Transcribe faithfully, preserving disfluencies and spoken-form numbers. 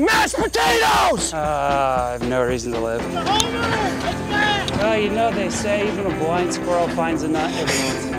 Mashed potatoes! Uh, I have no reason to live. Well, you know they say even a blind squirrel finds a nut every once in a while.